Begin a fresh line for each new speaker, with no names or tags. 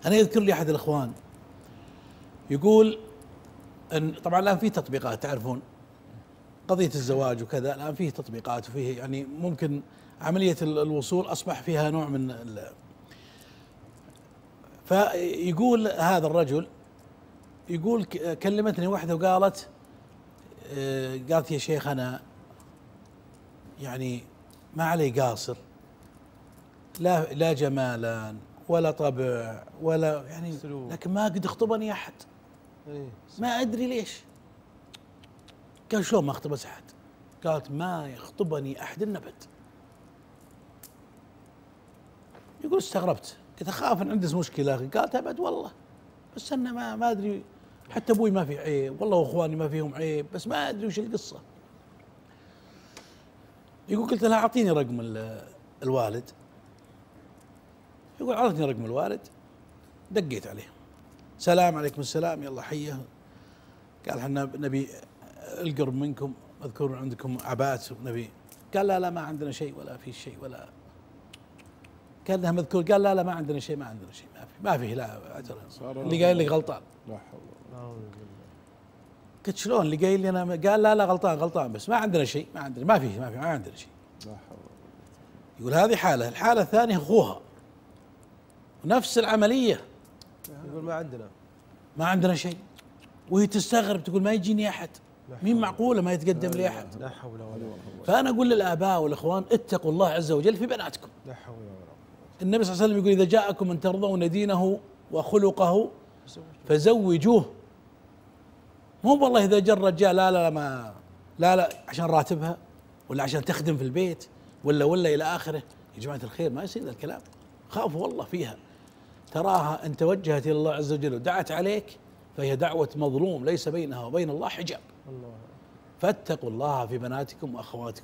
أنا يذكر لي أحد الإخوان يقول أن طبعا الآن في تطبيقات، تعرفون قضية الزواج وكذا، الآن فيه تطبيقات وفيه يعني ممكن عملية الوصول أصبح فيها نوع من فيقول هذا الرجل، يقول كلمتني واحدة وقالت قالت يا شيخ أنا يعني ما علي قاصر، لا جمالا ولا طبع ولا يعني، لكن ما قد اخطبني أحد، ما أدري ليش. قال شلون ما اخطبت أحد؟ قالت ما يخطبني أحد النبت. يقول استغربت، قلت أخاف أن عندي مشكلة. قالت أبد والله، بس أنا ما أدري، حتى أبوي ما في عيب والله، وأخواني ما فيهم عيب، بس ما أدري وش القصة. يقول قلت لها أعطيني رقم الوالد. يقول عطني رقم الوالد، دقيت عليه، سلام عليكم السلام، يلا حيه. قال احنا نبي القرب منكم، اذكر عندكم عبات ونبي. قال لا ما عندنا شيء ولا في شيء ولا. قال لها مذكور، قال لا ما عندنا شيء، ما عندنا شيء، ما في لا اجر، اللي قايل لي غلطان. لا حول ولا قوه. قلت شلون اللي قايل لي انا؟ قال لا غلطان بس ما عندنا شيء، ما عندنا، ما عندنا شيء. لا حول. يقول هذه حاله، الحاله الثانيه اخوها نفس العمليه،
يقول ما
عندنا شيء، وهي تستغرب تقول ما يجيني احد، مين معقوله ما يتقدم لي احد.
لا حول ولا قوه.
فانا اقول للاباء والاخوان اتقوا الله عز وجل في بناتكم.
لا حول ولا قوه.
النبي صلى الله عليه وسلم يقول اذا جاءكم من ترضون دينه وخلقه فزوجوه. مو والله اذا جاء الرجال لا عشان راتبها ولا عشان تخدم في البيت ولا الى اخره. يا جماعه الخير ما يصير ذا الكلام، خافوا والله فيها. تراها ان توجهت الى الله عز وجل ودعت عليك فهي دعوه مظلوم ليس بينها وبين الله حجاب. الله. فاتقوا الله في بناتكم واخواتكم.